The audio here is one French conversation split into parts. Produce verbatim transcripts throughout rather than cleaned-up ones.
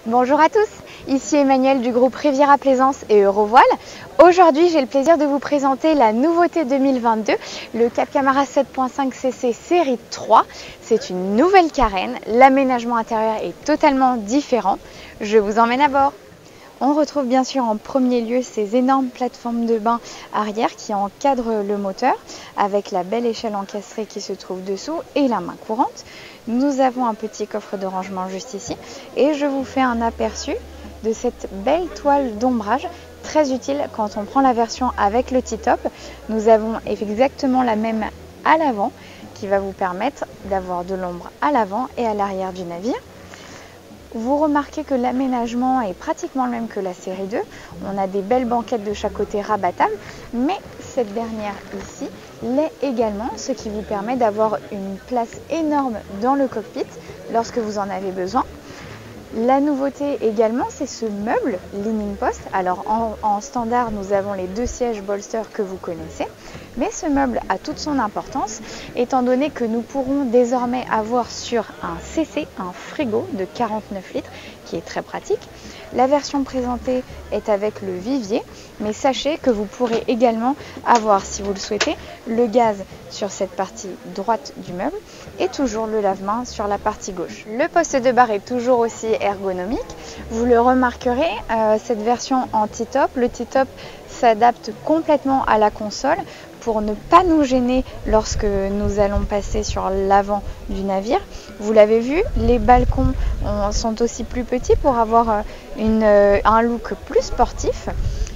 Bonjour à tous, ici Emmanuel du groupe Riviera Plaisance et Eurovoile. Aujourd'hui, j'ai le plaisir de vous présenter la nouveauté deux mille vingt-deux, le Cap Camara sept point cinq C C série trois. C'est une nouvelle carène, l'aménagement intérieur est totalement différent. Je vous emmène à bord. On retrouve bien sûr en premier lieu ces énormes plateformes de bain arrière qui encadrent le moteur avec la belle échelle encastrée qui se trouve dessous et la main courante. Nous avons un petit coffre de rangement juste ici et je vous fais un aperçu de cette belle toile d'ombrage très utile quand on prend la version avec le T-top. Nous avons exactement la même à l'avant qui va vous permettre d'avoir de l'ombre à l'avant et à l'arrière du navire. Vous remarquez que l'aménagement est pratiquement le même que la série deux. On a des belles banquettes de chaque côté rabattables, mais cette dernière ici l'est également, ce qui vous permet d'avoir une place énorme dans le cockpit lorsque vous en avez besoin. La nouveauté également, c'est ce meuble Leaning Post. Alors en, en standard, nous avons les deux sièges bolster que vous connaissez, mais ce meuble a toute son importance étant donné que nous pourrons désormais avoir sur un C C un frigo de quarante-neuf litres qui est très pratique. La version présentée est avec le vivier, mais sachez que vous pourrez également avoir, si vous le souhaitez, le gaz sur cette partie droite du meuble et toujours le lave-mains sur la partie gauche. Le poste de barre est toujours aussi ergonomique. Vous le remarquerez, euh, cette version en T-top, le T-top s'adapte complètement à la console pour ne pas nous gêner lorsque nous allons passer sur l'avant du navire. Vous l'avez vu, les balcons sont aussi plus petits pour avoir une, un look plus sportif.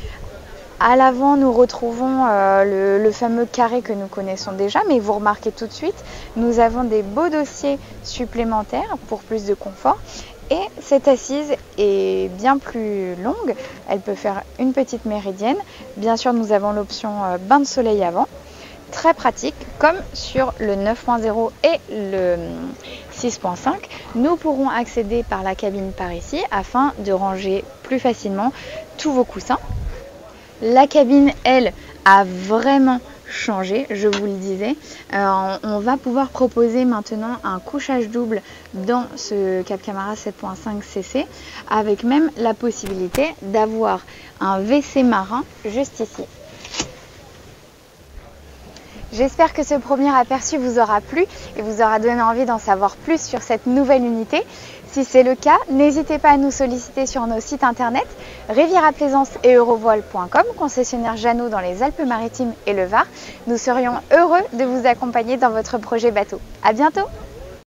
À l'avant, nous retrouvons euh, le, le fameux carré que nous connaissons déjà, mais vous remarquez tout de suite, nous avons des beaux dossiers supplémentaires pour plus de confort. Et cette assise est bien plus longue, elle peut faire une petite méridienne. Bien sûr, nous avons l'option bain de soleil avant, très pratique, comme sur le neuf point zéro et le six point cinq. Nous pourrons accéder par la cabine par ici afin de ranger plus facilement tous vos coussins. La cabine, elle, a vraiment changé, je vous le disais. Euh, on va pouvoir proposer maintenant un couchage double dans ce Cap Camara sept point cinq C C avec même la possibilité d'avoir un W C marin juste ici. J'espère que ce premier aperçu vous aura plu et vous aura donné envie d'en savoir plus sur cette nouvelle unité. Si c'est le cas, n'hésitez pas à nous solliciter sur nos sites internet Riviera Plaisance et Eurovoile point com, concessionnaire Jeannot dans les Alpes-Maritimes et le Var. Nous serions heureux de vous accompagner dans votre projet bateau. À bientôt!